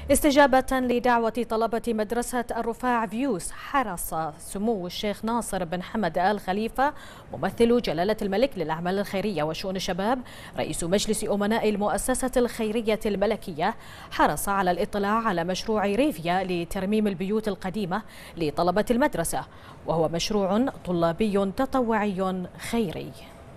استجابة لدعوة طلبة مدرسة الرفاع فيوز، حرص سمو الشيخ ناصر بن حمد آل خليفة ممثل جلالة الملك للأعمال الخيرية وشؤون الشباب رئيس مجلس أمناء المؤسسة الخيرية الملكية، حرص على الاطلاع على مشروع ريفيا لترميم البيوت القديمة لطلبة المدرسة، وهو مشروع طلابي تطوعي خيري.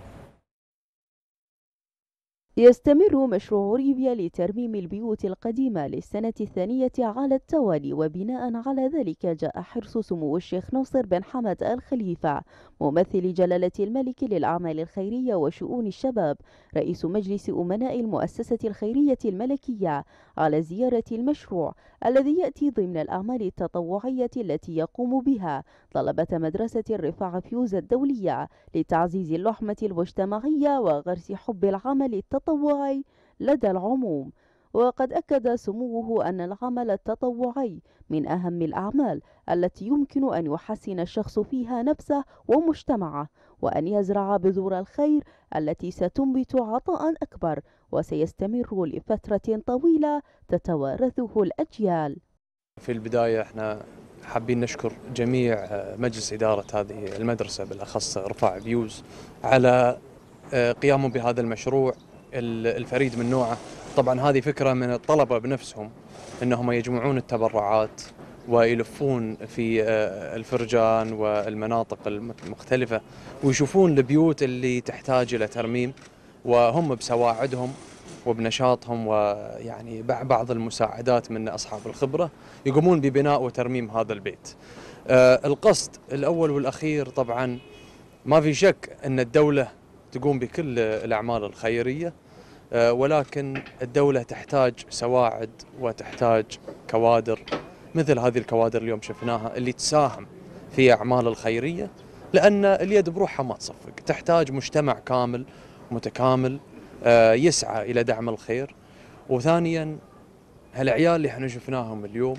يستمر مشروع ريفيا لترميم البيوت القديمة للسنة الثانية على التوالي، وبناء على ذلك جاء حرص سمو الشيخ ناصر بن حمد آل خليفة ممثل جلالة الملك للأعمال الخيرية وشؤون الشباب رئيس مجلس أمناء المؤسسة الخيرية الملكية على زيارة المشروع الذي يأتي ضمن الأعمال التطوعية التي يقوم بها طلبة مدرسة الرفاع فيوز الدولية لتعزيز اللحمة المجتمعية وغرس حب العمل التطوعي لدى العموم. وقد أكد سموه أن العمل التطوعي من أهم الأعمال التي يمكن أن يحسن الشخص فيها نفسه ومجتمعه، وأن يزرع بذور الخير التي ستنبت عطاء أكبر وسيستمر لفترة طويلة تتوارثه الأجيال. في البداية احنا حابين نشكر جميع مجلس إدارة هذه المدرسة بالأخص رفاع فيوز على قيامهم بهذا المشروع الفريد من نوعه. طبعا هذه فكرة من الطلبة بنفسهم أنهم يجمعون التبرعات ويلفون في الفرجان والمناطق المختلفة ويشوفون البيوت اللي تحتاج إلى ترميم، وهم بسواعدهم وبنشاطهم ويعني بعض المساعدات من أصحاب الخبرة يقومون ببناء وترميم هذا البيت. القصد الأول والأخير طبعا ما في شك أن الدولة تقوم بكل الأعمال الخيرية، ولكن الدولة تحتاج سواعد وتحتاج كوادر مثل هذه الكوادر اليوم شفناها اللي تساهم في أعمال الخيرية، لأن اليد بروحها ما تصفق، تحتاج مجتمع كامل متكامل يسعى إلى دعم الخير. وثانيا هالعيال اللي احنا شفناهم اليوم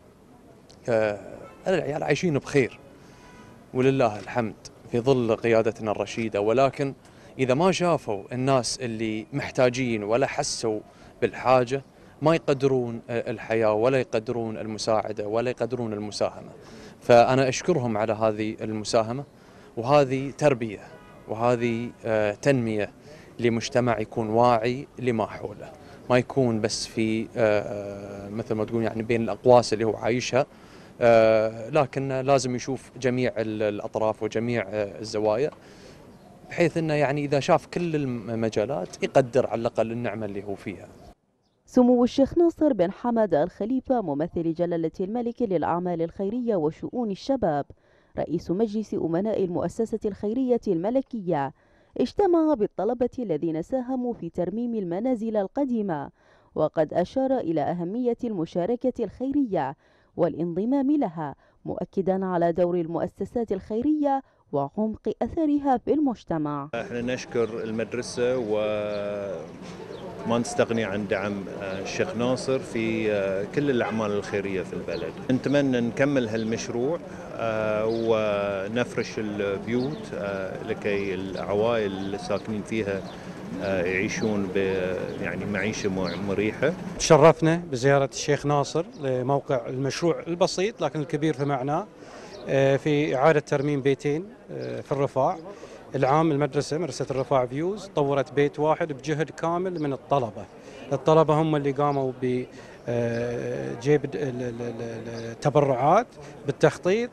العيال عايشين بخير ولله الحمد في ظل قيادتنا الرشيدة، ولكن إذا ما شافوا الناس اللي محتاجين ولا حسوا بالحاجة ما يقدرون الحياة ولا يقدرون المساعدة ولا يقدرون المساهمة. فأنا أشكرهم على هذه المساهمة، وهذه تربية وهذه تنمية لمجتمع يكون واعي لما حوله، ما يكون بس في مثل ما تقول يعني بين الأقواس اللي هو عايشها، لكن لازم يشوف جميع الأطراف وجميع الزوايا، بحيث أنه يعني إذا شاف كل المجالات يقدر على الأقل النعمة اللي هو فيها. سمو الشيخ ناصر بن حمد آل خليفة ممثل جلالة الملك للأعمال الخيرية وشؤون الشباب رئيس مجلس أمناء المؤسسة الخيرية الملكية اجتمع بالطلبة الذين ساهموا في ترميم المنازل القديمة، وقد أشار إلى أهمية المشاركة الخيرية والانضمام لها، مؤكدا على دور المؤسسات الخيرية وعمق أثرها في المجتمع. احنا نشكر المدرسة وما نستغني عن دعم الشيخ ناصر في كل الأعمال الخيرية في البلد. نتمنى نكمل هالمشروع ونفرش البيوت لكي العوائل الساكنين فيها يعيشون يعني معيشة مريحة. تشرفنا بزيارة الشيخ ناصر لموقع المشروع البسيط لكن الكبير في معناه في إعادة ترميم بيتين في الرفاع. العام مدرسة الرفاع فيوز طورت بيت واحد بجهد كامل من الطلبة هم اللي قاموا بجيب التبرعات بالتخطيط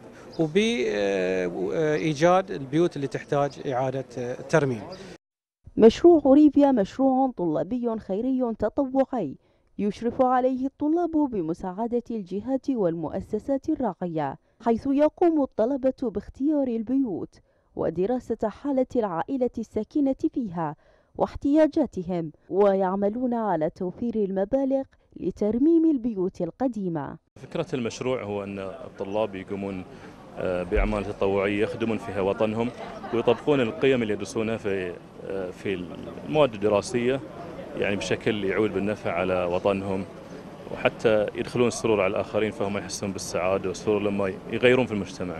وبإيجاد البيوت اللي تحتاج إعادة ترميم. مشروع ريفيا مشروع طلابي خيري تطوعي يشرف عليه الطلاب بمساعدة الجهات والمؤسسات الراعية، حيث يقوم الطلبة باختيار البيوت ودراسة حالة العائلة الساكنة فيها واحتياجاتهم، ويعملون على توفير المبالغ لترميم البيوت القديمة. فكرة المشروع هو أن الطلاب يقومون بأعمال تطوعية يخدمون فيها وطنهم ويطبقون القيم اللي يدرسونها في المواد الدراسية، يعني بشكل يعود بالنفع على وطنهم وحتى يدخلون السرور على الآخرين، فهم يحسون بالسعادة والسرور لما يغيرون في المجتمع.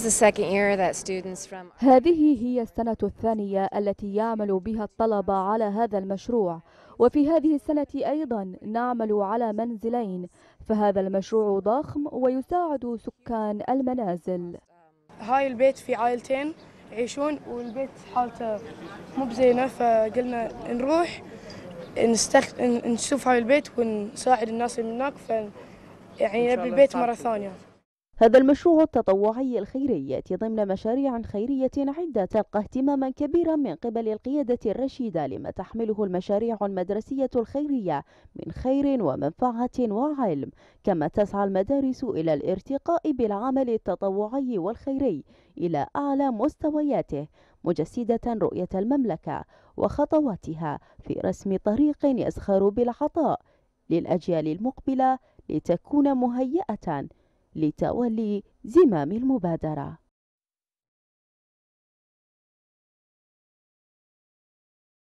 هذه هي السنة الثانية التي يعمل بها الطلبة على هذا المشروع، وفي هذه السنة أيضا نعمل على منزلين، فهذا المشروع ضخم ويساعد سكان المنازل. هاي البيت في عائلتين يعيشون والبيت حالته مو بزينة، فقلنا نروح نشوف هاي البيت ونساعد الناس اللي هناك، يعني نبي البيت مرة ثانية. هذا المشروع التطوعي الخيري يأتي ضمن مشاريع خيرية عدة تلقى اهتماما كبيرا من قبل القيادة الرشيدة لما تحمله المشاريع المدرسية الخيرية من خير ومنفعة وعلم، كما تسعى المدارس إلى الارتقاء بالعمل التطوعي والخيري إلى أعلى مستوياته، مجسدة رؤية المملكة وخطواتها في رسم طريق يزخر بالعطاء للأجيال المقبلة لتكون مهيئة لتولي زمام المبادرة.